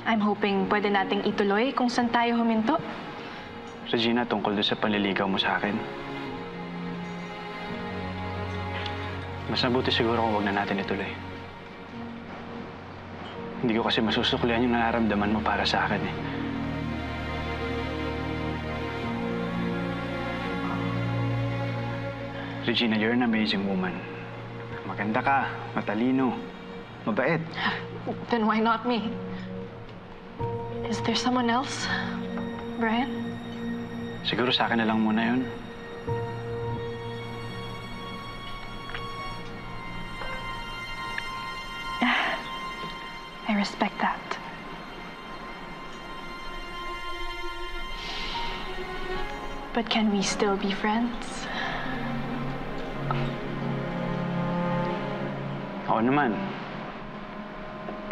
I'm hoping pwede nating ituloy kung saan tayo huminto. Regina, tungkol doon sa panliligaw mo sa akin. Mas mabuti siguro kung wag na natin ituloy. Hindi ko kasi masusuklian yung nararamdaman mo para sa akin eh. Regina, you're an amazing woman. Maganda ka, matalino, mabait. Then why not me? Is there someone else, Brian? Siguro sa akin na lang muna yun. I respect that. But can we still be friends? Oo naman.